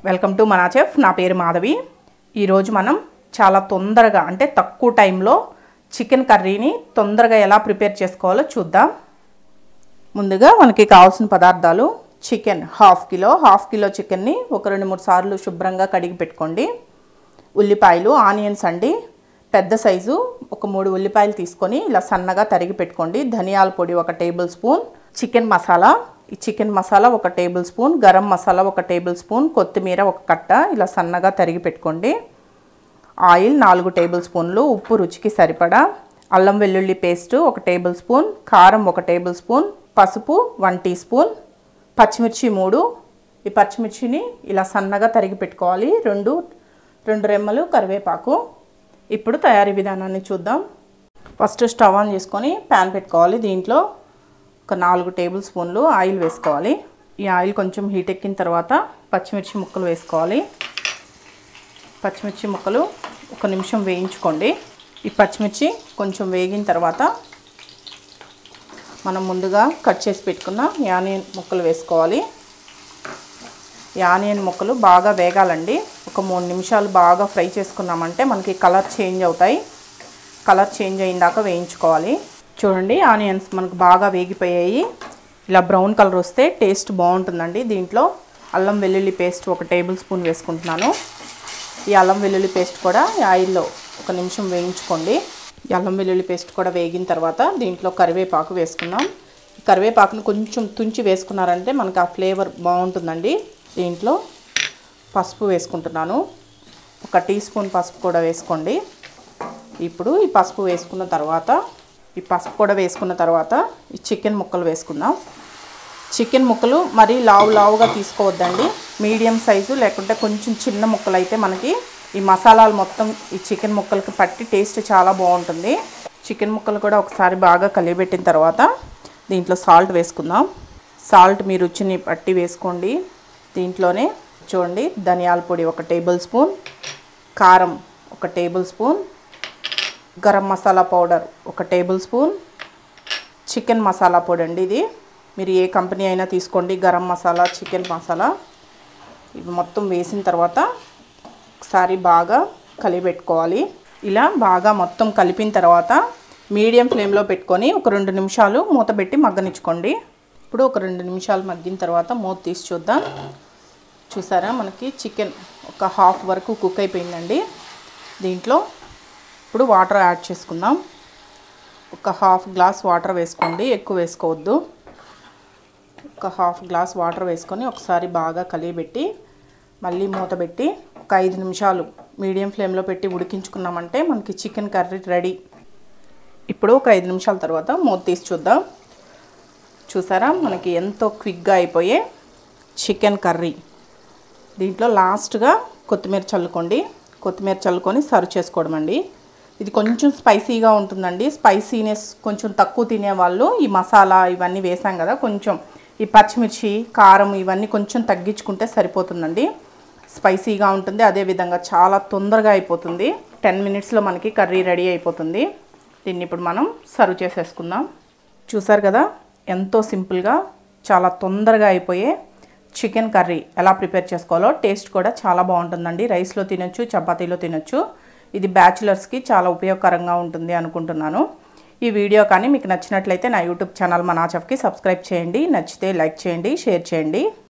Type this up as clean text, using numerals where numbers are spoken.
Welcome to మనా chef. నా పేరు మాధవి. ఈరోజు మనం చాలా తొందరగా అంటే తక్కువ టైంలో చికెన్ కర్రీని తొందరగా ఎలా ప్రిపేర్ చేసుకోవాలో చూద్దాం. ముందుగా మనకి కావాల్సిన పదార్థాలు: చికెన్ హాఫ్ కిలో చికెన్ని ఒక 2-3 సార్లు శుభ్రంగా కడిగి పెట్టుకోండి. ఉల్లిపాయలు, ఆనియన్స్ అండి, పెద్ద సైజు ఒక 3 ఉల్లిపాయలు తీసుకొని ఇలా సన్నగా తరిగి పెట్టుకోండి. ధనియాల పొడి 1 టేబుల్ స్పూన్, చికెన్ మసాలా, ఈ chicken masala 1 tablespoon, garam masala 1 tablespoon, కొత్తిమీర 1 కట్ట ఇలా సన్నగా తరిగి పెట్టుకోండి. ఆయిల్ 4 టేబుల్ స్పూన్లు, ఉప్పు రుచికి సరిపడా, అల్లం వెల్లుల్లి పేస్ట్ 1 టేబుల్ స్పూన్, కారం 1 టేబుల్ స్పూన్, పసుపు 1 టీ స్పూన్, పచ్చిమిర్చి 3. ఈ పచ్చిమిర్చిని ఇలా సన్నగా తరిగి పెట్టుకోవాలి. 2 రెమ్మలు కరివేపాకు. ఇప్పుడు తయారీ విధానాన్ని చూద్దాం. ఫస్ట్ స్టవ్ ఆన్ చేసుకొని ప్యాన్ పెట్టుకోవాలి. దీంట్లో ఒక 4 టేబుల్ స్పూన్లు ఆయిల్ వేసుకోవాలి. ఈ ఆయిల్ కొంచెం హీట్ ఎక్కిన తర్వాత పచ్చిమిర్చి ముక్కలు వేసుకోవాలి. పచ్చిమిర్చి ముక్కలు 1 నిమిషం వేయించుకోండి. ఈ పచ్చిమిర్చి కొంచెం వేగిన తర్వాత మనం ముందుగా కట్ చేసి పెట్టుకున్న ఆనియన్ ముక్కలు వేసుకోవాలి. ఈ ఆనియన్ ముక్కలు బాగా వేగాలండి. ఒక 3 నిమిషాలు బాగా ఫ్రై చేసుకున్నామంటే మనకి కలర్ చేంజ్ అవుతాయి. కలర్ చేంజ్ అయ్యేదాకా వేయించుకోవాలి. చూడండి, ఆనియన్స్ మనకు బాగా వేగిపోయాయి. ఇలా బ్రౌన్ కలర్ వస్తే టేస్ట్ బాగుంటుందండి. దీంట్లో అల్లం వెల్లుల్లి పేస్ట్ 1 టేబుల్ స్పూన్ వేసుకుంటున్నాను. ఈ అల్లం వెల్లుల్లి పేస్ట్ కూడా ఆయిల్లో 1 నిమిషం వేయించుకోండి. ఈ అల్లం వెల్లుల్లి పేస్ట్ కూడా వేగిన తర్వాత దీంట్లో కరివేపాకు వేసుకుందాం. కరివేపాకును కొంచెం తుంచి వేసుకున్నారంటే మనకు ఆ ఫ్లేవర్ బాగుంటుందండి. దీంట్లో పసుపు వేసుకుంటున్నాను. 1 టీ స్పూన్ పసుపు కూడా వేసుకోండి. ఇప్పుడు ఈ పసుపు వేసుకున్న తర్వాత ఈ చికెన్ ముక్కలు వేసుకుందాం. చికెన్ ముక్కలు మరీ లావుగా తీసుకోవద్దండి. మీడియం సైజు లేకుంటే కొంచెం చిన్న ముక్కలు అయితే మనకి ఈ మసాలాలు మొత్తం ఈ చికెన్ ముక్కలకి పట్టి టేస్ట్ చాలా బాగుంటుంది. చికెన్ ముక్కలు కూడా ఒకసారి బాగా కలియబెట్టిన తర్వాత దీంట్లో సాల్ట్ వేసుకుందాం. సాల్ట్ మీ రుచిని పట్టి వేసుకోండి. దీంట్లోనే చూడండి, ధనియాల పొడి 1 టేబుల్ స్పూన్, కారం 1 tablespoon, garam masala powder 1 tablespoon, chicken masala పొడి అండి. ఇది మీరు ఏ కంపెనీ అయినా తీసుకోండి. గరం మసాలా, చికెన్ మసాలా ఇవి మొత్తం వేసిన తర్వాత ఒకసారి బాగా కలిపెట్టుకోవాలి. ఇలా బాగా మొత్తం కలిపిన తర్వాత మీడియం ఫ్లేమ్లో పెట్టుకొని ఒక 2 నిమిషాలు మూత పెట్టి మగ్గనిచ్చుకోండి. ఇప్పుడు ఒక 2 నిమిషాలు మగ్గిన తర్వాత మూత తీసి చూద్దాం. చూసారా, మనకి చికెన్ ఒక హాఫ్ వరకు కుక్ అయిపోయిందండి. దీంట్లో ఇప్పుడు వాటర్ యాడ్ చేసుకుందాం. ఒక హాఫ్ గ్లాస్ వాటర్ వేసుకోండి, ఎక్కువ వేసుకోవద్దు. ఒక హాఫ్ గ్లాస్ వాటర్ వేసుకొని ఒకసారి బాగా కలియబెట్టి మళ్ళీ మూత పెట్టి ఒక 5 నిమిషాలు మీడియం ఫ్లేమ్లో పెట్టి ఉడికించుకున్నామంటే మనకి చికెన్ కర్రీ రెడీ. ఇప్పుడు ఒక 5 నిమిషాల తర్వాత మూత తీసి చూద్దాం. చూసారా, మనకి ఎంతో క్విక్గా అయిపోయే చికెన్ కర్రీ. దీంట్లో లాస్ట్గా కొత్తిమీర చల్లుకోండి. కొత్తిమీర చల్లుకొని సర్వ్ చేసుకోవడం అండి. ఇది కొంచెం స్పైసీగా ఉంటుందండి. స్పైసీనెస్ కొంచెం తక్కువ తినేవాళ్ళు ఈ మసాలా ఇవన్నీ వేసాం కదా, కొంచెం ఈ పచ్చిమిర్చి, కారం ఇవన్నీ కొంచెం తగ్గించుకుంటే సరిపోతుందండి. స్పైసీగా ఉంటుంది. అదేవిధంగా చాలా తొందరగా అయిపోతుంది. 10 మినిట్స్లో మనకి కర్రీ రెడీ అయిపోతుంది. దీన్ని ఇప్పుడు మనం సర్వ్ చేసేసుకుందాం. చూసారు కదా, ఎంతో సింపుల్గా చాలా తొందరగా అయిపోయే చికెన్ కర్రీ ఎలా ప్రిపేర్ చేసుకోవాలో. టేస్ట్ కూడా చాలా బాగుంటుందండి. రైస్లో తినొచ్చు, చపాతీలో తినొచ్చు. ఇది బ్యాచిలర్స్కి చాలా ఉపయోగకరంగా ఉంటుంది అనుకుంటున్నాను. ఈ వీడియో కానీ మీకు నచ్చినట్లయితే నా యూట్యూబ్ ఛానల్ మనా చెఫ్కి సబ్స్క్రైబ్ చేయండి. నచ్చితే లైక్ చేయండి, షేర్ చేయండి.